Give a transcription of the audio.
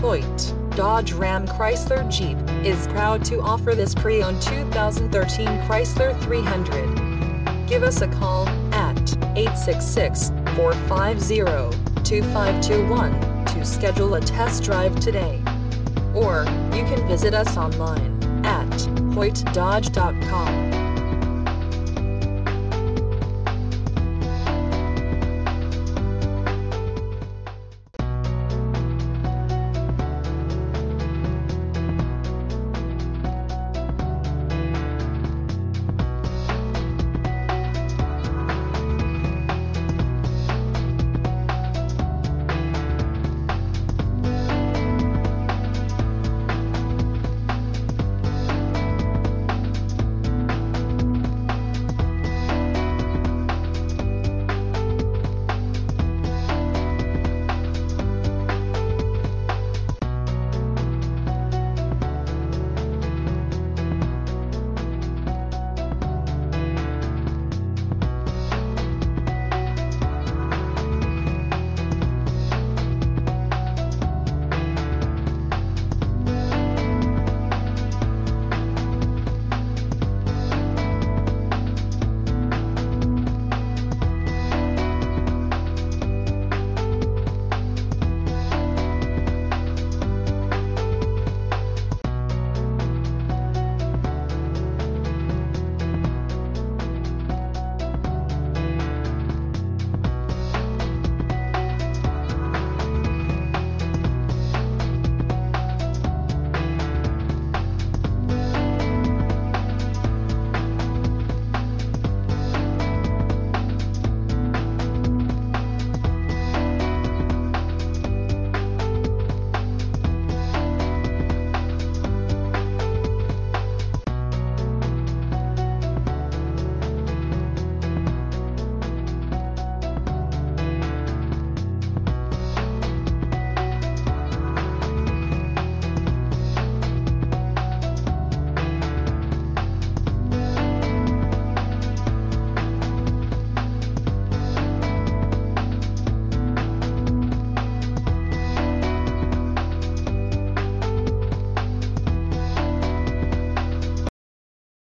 Hoyte, Dodge Ram Chrysler Jeep, is proud to offer this pre-owned 2013 Chrysler 300. Give us a call at 866-450-2521 to schedule a test drive today. Or, you can visit us online at hoytedodge.com.